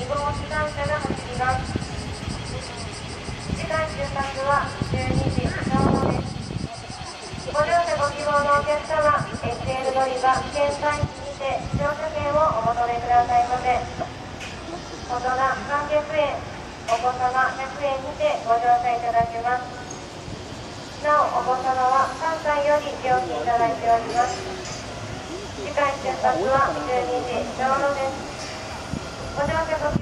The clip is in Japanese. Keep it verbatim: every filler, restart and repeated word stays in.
号機関車が走ります。次回出発はじゅうにじちょうどです。ご乗車ご希望のお客様、エスエル 乗り場券売機にて乗車券をお求めくださいませ。大人さんびゃくえん、お子様ひゃくえんにてご乗車いただけます。なお、お子様はさんかいより料金いただいております。次回出発はじゅうにじちょうどです。ご乗車ご希